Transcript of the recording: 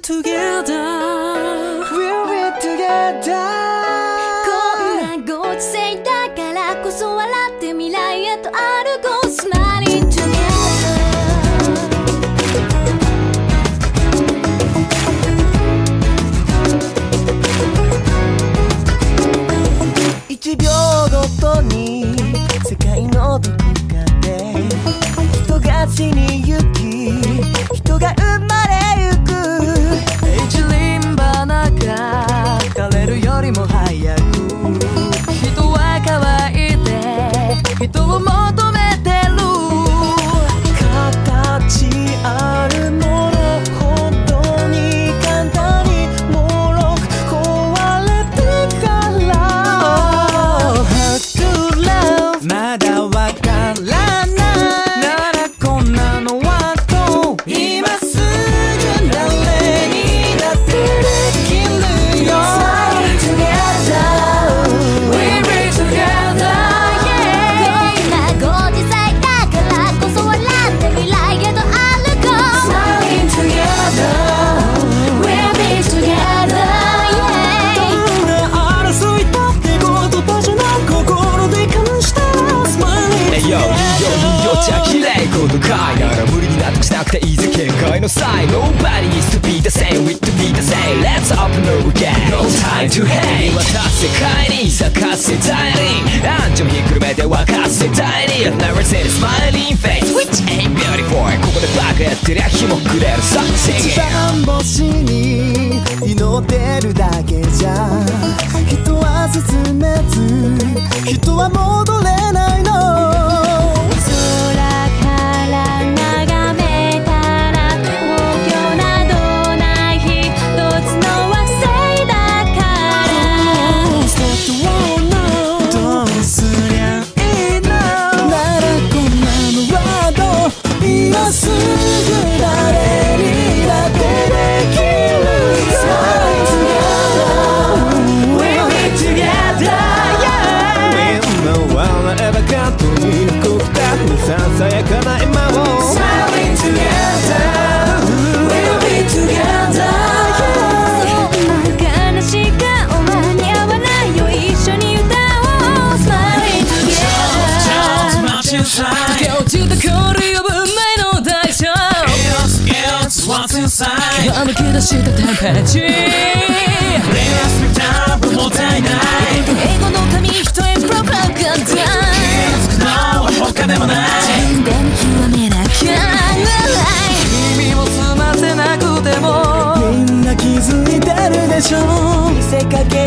together We'll be together こんなご時世だからこそ笑って未来へと歩こう Smiling together 1秒ごとに世界のどこかで人が死にゆき人が生まれゆく一輪花が枯れるよりも早く人は乾いて人を求めてる形あるもの本当に簡単にもろく壊れてからまだわからないならこんなのはどう今すぐ誰にだってできるよ Smiling together We'll be together こんなご時世だからこそ笑って未来へと歩こう Smiling together We'll be together どんな争いだって言葉じゃない心で感じた Smiling together いいよじゃ綺麗ことかいなら無理に納得しなくていいぜ見解の際 Nobody needs to be the same with to be the same Let's open up again No time to hate 渡す世界に咲かせたいにアンチもひっくるめて沸かせたいに Never say the smiling face Which ain't beautiful ここでバカやってりゃ日も暮れるさ Sing it 一番星に祈ってるだけじゃ人は進めず人は戻れないの空から眺めたら東京などない一つの惑星だからどうすりゃいいのならこんなのはどう今すぐ誰にだってできる Smiling together We'll be together We'll wherever かとにこくたにささやかな今を Smiling together We'll be together 悲しい顔間に合わないよ一緒に歌おう Smiling together 溶け落ちた氷を分前の大将抜け出したテンページもったいない英語の紙一重プロパガンダつくのは他でもない自分で見極めなきゃ耳も澄ませなくてもみんな気づいてるでしょ見せかけ